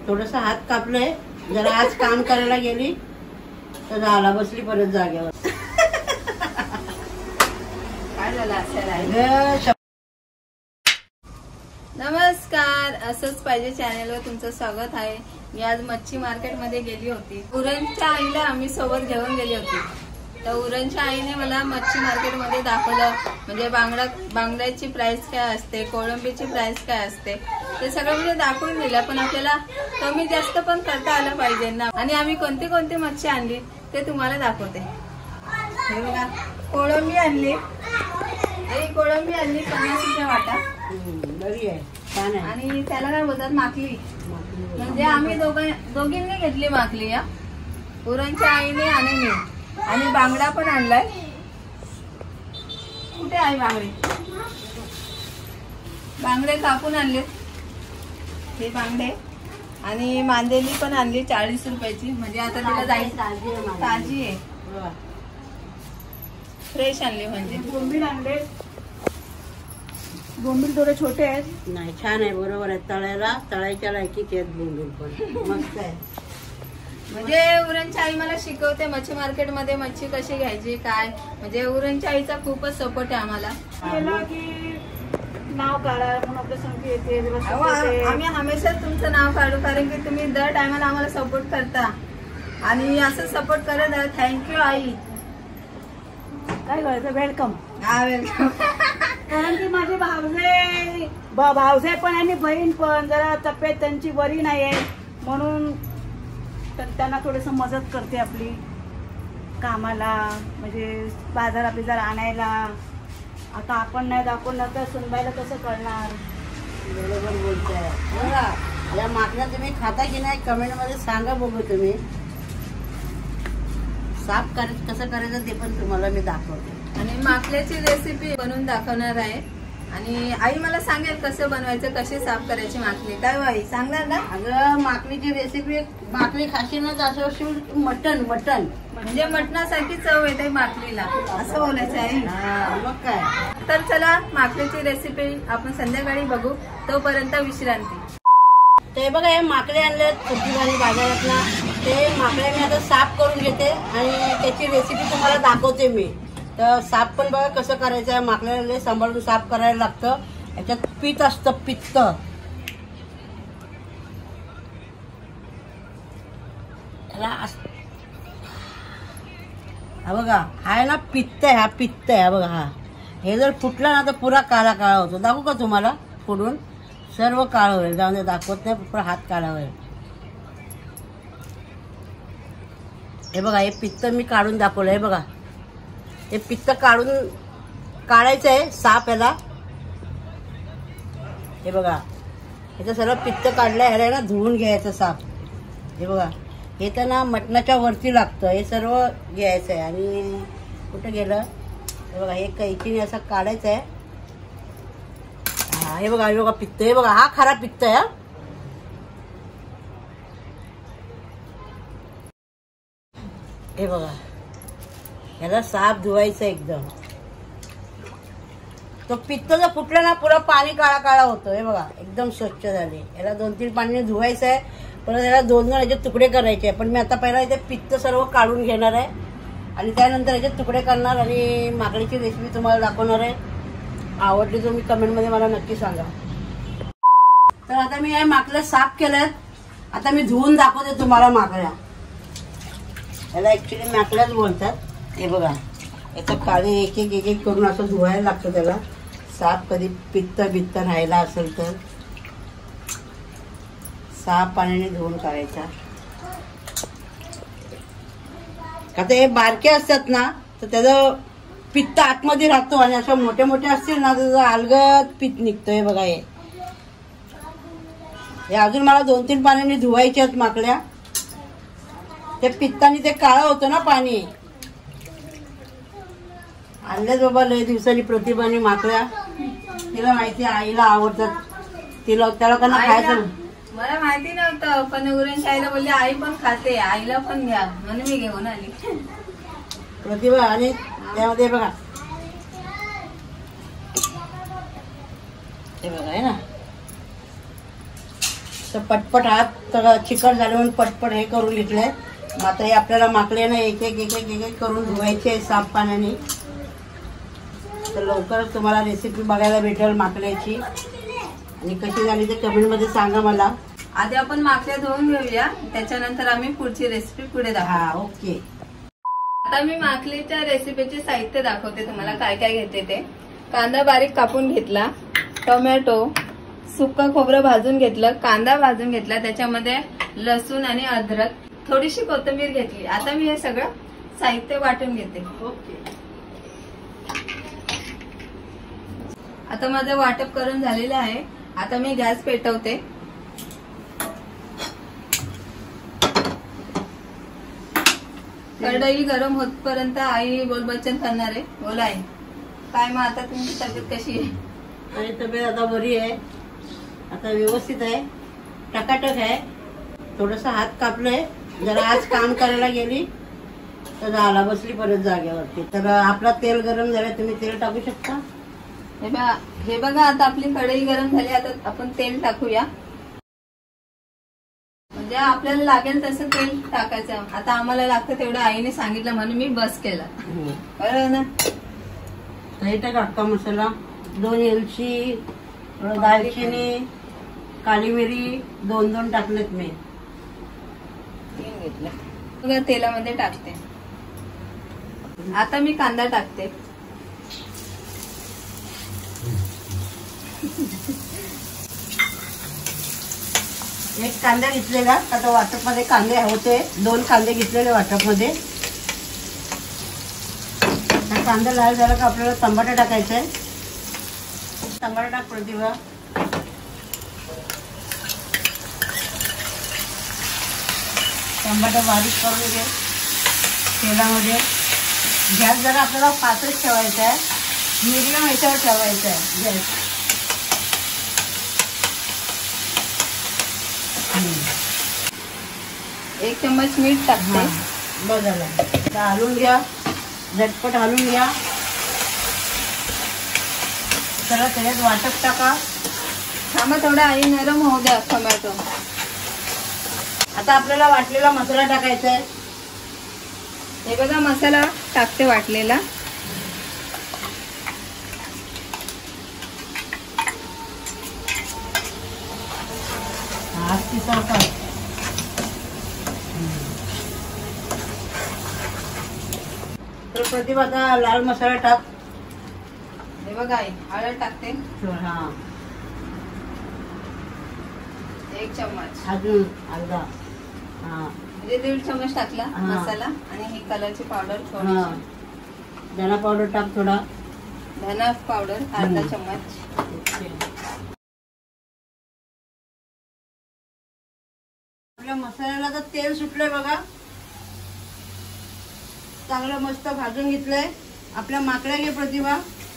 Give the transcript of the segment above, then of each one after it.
थोडस हात कापलंय, जरा आज काम करायला गेली तर झाला, बसली परत जागेवर. काय झालं असेल? नमस्कार, असंच पाहिजे चॅनलवर तुमचं स्वागत आहे. मी आज मच्छी मार्केट मध्ये गेली होती. उरणच्या आईला आम्ही सोबत घेऊन गेली होती. तर उरणच्या आईने मला मच्छी मार्केट मध्ये दाखवलं, म्हणजे बांगड्याची प्राइस काय असते, कोळंबीची प्राइस काय असते, ते सगळं म्हणजे दाखवून दिलं. पण आपल्याला कमी जास्त पण करता आलं पाहिजे ना. आणि आम्ही कोणती कोणती मच्छी आणली ते तुम्हाला दाखवते. हे बघा, कोळंबी आणली. कोळंबी आणली 50 रुपये वाटा. बरी आहे, छान आहे. आणि त्याला काय बोलतात, माकली. म्हणजे आम्ही दोघींनी घेतली माकली. या उरणच्या आईने आणि मी. आणि बांगडा पण आणलाय. कुठे आहे बांगडे? बांगडे कापून आणले हे बांगडे. आणि मांदेली पण आणली 40 रुपयाची. म्हणजे आता तिला जाईल, ताजी आहे, फ्रेश आणली. म्हणजे बोंबील आणले. बोंबील थोडे छोटे आहेत. नाही, छान आहे, बरोबर आहे. तळायच्या लायकीचे आहेत बोंबील पण, मस्त आहे. म्हणजे उरणच्या आई मला शिकवते मच्छी मार्केट मध्ये मच्छी कशी घ्यायची काय. म्हणजे उरणच्या आईचा खूपच सपोर्ट आहे आम्हाला. नाव काढा म्हणून आपल्या संगती येते. आम्ही हमेशा तुमचं नाव काढू, कारण की तुम्ही दर टायमाला आम्हाला सपोर्ट करता. आणि असं सपोर्ट करत आहे. थँक्यू आई. काय करायचं, वेलकम. हा, वेलकम. कारण की माझे भावजे पण आणि बहीण पण जरा तब्येत त्यांची बरी नाही आहे, म्हणून त्यांना थोडस मदत करते आपली कामाला. म्हणजे बाजार आपली जरा आणायला. आता आपण नाही दाखवणार तर सुनबाईला कसं करणार. बरोबर बोलताय. बघा, या माकड्या तुम्ही खाता की नाही कमेंट मध्ये सांगा बघू. तुम्ही साफ कसं करायचं ते पण तुम्हाला मी दाखवते. आणि माकल्याची रेसिपी बनवून दाखवणार आहे. आणि आई मला सांगेल कसं बनवायचं, कशी साफ करायची माकली. काय आई सांगणार ना? अगं, माकलीची रेसिपी, माकली खाशीनच असं मटन म्हणजे मटणासारखी चव येते माकलीला, असं बोलायचं आहे. मग काय. तर चला, माकलीची रेसिपी आपण संध्याकाळी बघू. तोपर्यंत विश्रांती. ते बघा, हे माकडे आणले छोटी बाजारात ना. ते माकडे मी आता साफ करून घेते आणि त्याची रेसिपी तुम्हाला दाखवते मी. तर साफ पण बघा कसं करायचं आहे. माकड्याला सांभाळून साफ करायला लागतं. याच्यात पित्त असतं, पित्त. हा बघा, हा आहे ना पित्त आहे. हा पित्त आहे, हा बघा. हा हे जर फुटलं ना तर पुरा काळा काळा होतो. दाखवू का तुम्हाला फोडून? सर्व काळं होईल. जाऊन दे, दाखवत नाही, पुरा हात काळा होईल. हे बघा, हे पित्त मी काढून दाखवलं. हे बघा, हे पित्त काढायचं आहे साफ याला. हे बघा, याचं सर्व पित्त काढलंय. ह्याला ना धुवून घ्यायचं साफ. हे बघा, हे तर ना मटणाच्या वरती लागतं. हे सर्व घ्यायचं आहे. आणि कुठं गेलं? हे बघा, हे कैचीने असं काढायचं आहे. हा, हे बघा पित्त. हे बघा, हा खरा पित्त आहे. हे बघा, ह्याला साफ धुवायचं एकदम. तो पित्त जर फुटला ना पुरा पाणी काळा काळा होतं. हे बघा, एकदम स्वच्छ झाले. याला 2-3 पाण्याने धुवायचं आहे. परत याला 2 याचे तुकडे करायचे आहे. पण मी आता पहिला इथे पित्त सर्व काढून घेणार आहे आणि त्यानंतर याचे तुकडे करणार आणि माकडीची रेसिपी तुम्हाला दाखवणार आहे. आवडली तर मी कमेंटमध्ये मला नक्की सांगा. तर आता मी या माकड्या साफ केल्यात. आता मी धुवून दाखवते तुम्हाला माकड्या. याला ऍक्च्युली माकड्याच बोलतात. हे बघा, याचं काळे एक एक करून असं धुवायला लागतं त्याला साफ. कधी पित्त राहिला असेल तर साफ पाण्याने धुवून काढायचा. आता हे बारके असतात ना तर त्याचं पित्त आतमध्ये राहतो आणि असं मोठे मोठे असतील ना तर त्याचं अलगद पित्त निघतं. हे बघा, हे अजून मला 2-3 पाण्याने धुवायचे आहेत माकड्या. ते पित्ताने ते काळं होतं ना पाणी. आणल्याच बाबा लय दिवसांनी प्रतिभाने माकड्या. तिला माहिती आईला आवडतात. त्याला त्यांना खायचं. मला माहिती नव्हतं, पण उरणच्या आईला बोलली आई पण खाते, आईला पण घ्या म्हणून मी घेऊन आली. प्रतिभा. आणि त्यामध्ये बघा, हे बघा, आहे ना तर पटपट हात चिकट झाले म्हणून पटपट हे करून घेतलंय. मग आता हे आपल्याला माकल्यानं एक एक एक एक एक एक करून धुवायचे आहे साफ पाण्याने. तर लवकरच तुम्हाला रेसिपी बघायला भेटेल माकल्याची. आणि कशी झाली ते कमेंटमध्ये सांगा मला. आधी आपण माकल्या धुवून घेऊया, त्याच्यानंतर आम्ही पुढची रेसिपी पुढे दाखवू. हा ओके. आता मी माकलीच्या रेसिपीचे साहित्य दाखवते तुम्हाला काय काय घेते ते. कांदा बारीक कापून घेतला, टोमॅटो, सुकं खोबरं भाजून घेतलं, कांदा भाजून घेतला, त्याच्यामध्ये लसूण आणि अद्रक, थोडीशी कोथिंबीर घेतली. आता मी हे सगळं साहित्य वाटून घेते. ओके. आता माझं वाटप करून झालेलं आहे. आता मी गॅस पेटवते. कढई गरम होतपर्यंत आई बोलबच्चन करणार आहे. बोला आई, काय मग आता तुमची तब्येत कशी आहे? आणि तब्येत आता बरी आहे, आता व्यवस्थित आहे, टकाटक आहे. थोडस हात कापलंय, जरा आज काम करायला गेली तर झाला, बसली परत जागेवरती. तर आपला तेल गरम झालं, तुम्ही तेल टाकू शकता. हे बघा आता आपली कढई गरम झाली. आता आपण तेल टाकूया, म्हणजे आपल्याला लागेल तसं तेल टाकायचं. आता आम्हाला लागतं तेवढं आईने सांगितलं म्हणून मी बस केला. बरोबर ना. दही टाका मसाला, 2 वेलची, दालचिनी, काळी मिरी 2 टाकलेत मी. 3 घेतलं. बघा तेलामध्ये टाकते. आता मी कांदा टाकते. एक कांदा घेतलेला, आता वाटप मध्ये कांदे होते, 2 कांदे घेतलेले वाटप मध्ये. कांदा लाल झाला का आपल्याला टमाटर टाकायचा आहे. टमाटर टाक प्रतिभा. टमाटर बारीक करून घे तेलामध्ये. गॅस जरा आपल्याला फास्टच ठेवायचा आहे, मीडियम ह्याच्यावर ठेवायचा आहे गॅस. एक चम्मच मीठ टाकते. बघा हलवून घ्या, झटपट हलवून घ्या. चला त्याच्यात वाटप टाका. थांबा थोडा आई, नरम होऊ द्या टोमॅटो. आता आपल्याला वाटलेला मसाला टाकायचा आहे. हे बघा मसाला टाकते वाटलेला. तर प्रतिभा आता लाल मसाला टाक. हे बघा आई, हळद टाकते. हा 1 चम्मच, अजून अर्धा. हा म्हणजे 1.5 चम्मच टाकला मसाला. आणि ही कलरची पावडर थोडी, धना पावडर टाक थोडा. धना पावडर अर्धा चम्मच. आपल्या मसाल्याला तर तेल सुटलंय बघा, चांगलं मस्त भाजून घेतलंय. आपल्या माकड्या घे प्रतिभा.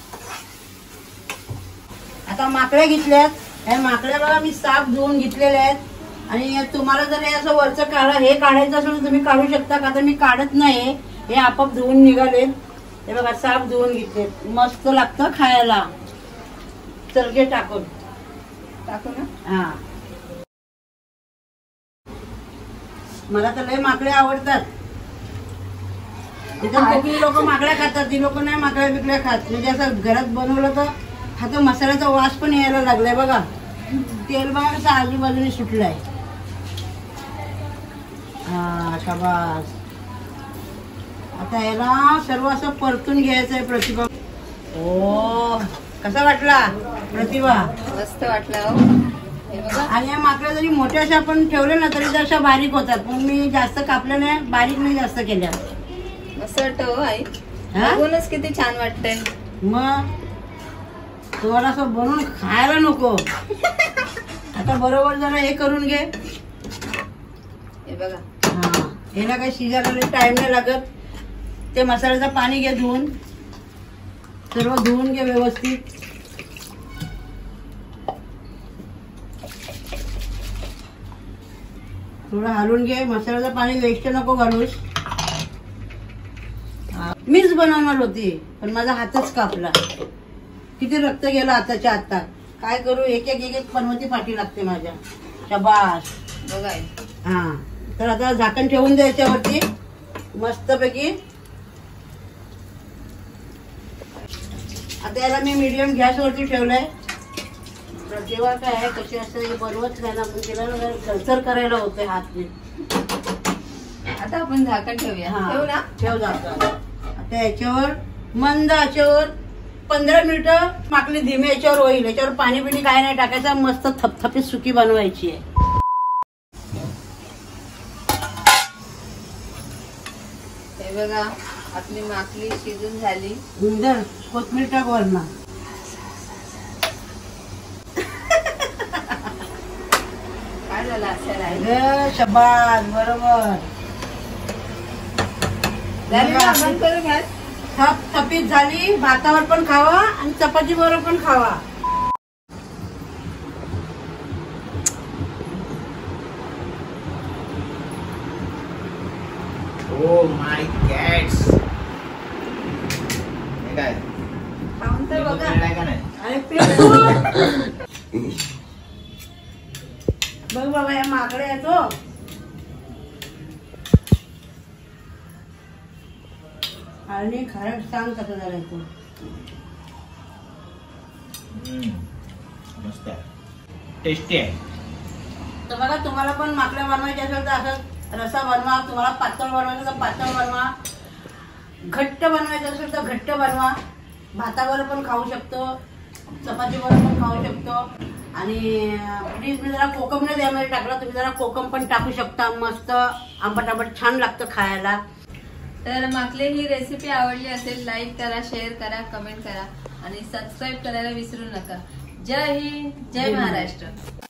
आता माकड्या घेतल्यात. हे माकड्या बघा मी साफ धुवून घेतलेल्या आहेत. आणि तुम्हाला जर हे असं वरचं हे काढायचं असेल तर तुम्ही काढू शकता. का तर मी काढत नाही, हे आपोआप धुवून निघाले. हे बघा साफ धुवून घेतले, मस्त लागतं खायला. चरगे टाकून टाकू ना. हा मला तर लय माकडे आवडतात. कोकणी लोक माकड्या खातात, ती लोक नाही माकड्या बिकड्या खात. म्हणजे असं घरात बनवलं तर हा तो मसाल्याचा वास पण यायला लागलाय बघा. तेल बघा कसं आजूबाजूने सुटलाय. हा शाबास. आता याला सर्व असं परतून घ्यायचंय प्रतिभा. ओ कसा वाटला प्रतिभा? मस्त वाटला हो. हे बघा. आणि या माकड्या जरी मोठ्या अशा आपण ठेवले ना तरी अशा बारीक होतात. पण मी जास्त कापल्या नाही, बारीक नाही जास्त केल्या. मस्त वाटतं हो आई. बघूनच किती छान वाटतंय. मग तुम्हाला असं बनवून खायला नको. आता बरोबर जरा हे करून घे. हे बघा. हा याला काही शिजायला टाइम नाही लागत. ते मसाल्याचं पाणी घे धुवून, सर्व धुवून घे व्यवस्थित. थोडं हलवून घे. मसाल्याचं पाणी वेस्ट नको घालूस. मीच बनवणार होती पण माझा हातच कापला. किती रक्त गेलं आताच्या आता. काय करू, एक एक एक एक पनवती पाठी लागते माझ्या. शबाश. बघा हा तर आता झाकण ठेवून द्यायच्या वरती मस्तपैकी. आता याला मी मीडियम गॅसवरती ठेवलंय. तर जेव्हा काय आहे कशी असं बनवत नाही ना आपण तिला घरचर करायला होते हात. आता आपण झाकण ठेवूया. ठेवू ना. ठेव झाकण. आता याच्यावर मंद आचेवर 15 मिनिटं माकली धीमे याच्यावर होईल. याच्यावर पाणी बिणी काय नाही टाकायचं. मस्त थपथपीत सुकी बनवायची आहे. हे बघा आपली माकली शिजून झाली. सुंदर. कोथमीर टाक वरना. काय झालं असेल. शबाश. बरोबर. बंद करू घ्या. थपथपीत झाली. भातावर पण खावा आणि चपाती बरोबर पण खावा. Oh my गॅड्स. हे काय खाऊन तर बघा. का नाही. अरे पेटू. बघ बाबा या माकडे येतो. आणि खरंच सांग कसं झालं तू. मस्त आहे. टेस्टी आहे. तर बघा तुम्हाला पण माकड्या बनवायचे असेल तर असं रसा बनवा. तुम्हाला पातळ बनवायचं तर पातळ बनवा. घट्ट बनवायचं असेल तर घट्ट बनवा. भातावर पण खाऊ शकतो. चपातीवर पण खाऊ शकतो. आणि प्लीज मी जरा कोकम नाही त्यामध्ये टाकला. तुम्ही जरा कोकम पण टाकू शकता. मस्त आंबट आंबट छान लागतं खायला. तर माकले ही रेसिपी आवडली असेल लाईक करा, शेअर करा, कमेंट करा आणि सबस्क्राईब करायला विसरू नका. जय हिंद, जय महाराष्ट्र.